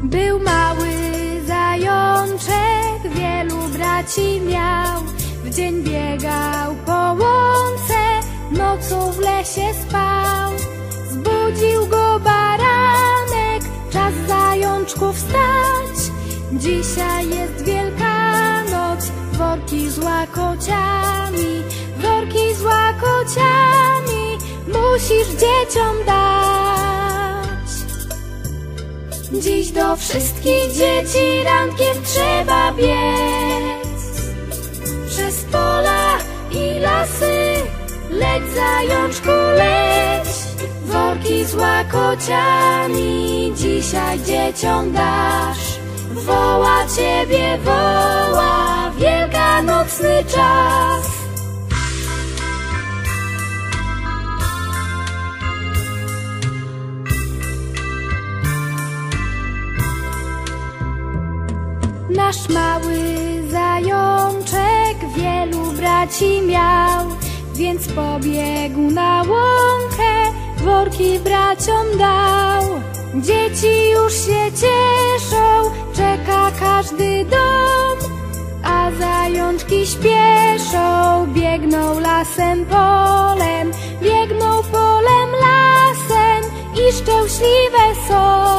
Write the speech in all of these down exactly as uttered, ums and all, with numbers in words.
Był mały zajączek, wielu braci miał. W dzień biegał po łące, nocą w lesie spał. Zbudził go baranek, czas zajączku wstać. Dzisiaj jest Wielkanoc, worki z łakociami, worki z łakociami musisz dzieciom dać. Dziś do wszystkich dzieci rankiem trzeba biec. Przez pola i lasy, leć zajączku, leć. Worki z łakociami dzisiaj dzieciom dasz. Woła ciebie, woła wielkanocny czas. Nasz mały zajączek wielu braci miał, więc pobiegł na łąkę, worki braciom dał. Dzieci już się cieszą, czeka każdy dom, a zajączki śpieszą, biegną lasem, polem, biegną polem, lasem i szczęśliwe są.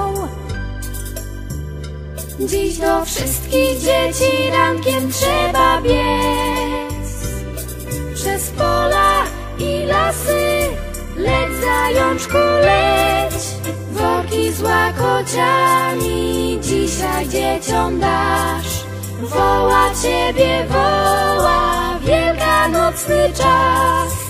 Dziś do wszystkich dzieci rankiem trzeba biec. Przez pola i lasy, leć zajączku, leć. Worki z łakociami dzisiaj dzieciom dasz. Woła ciebie, woła wielkanocny czas.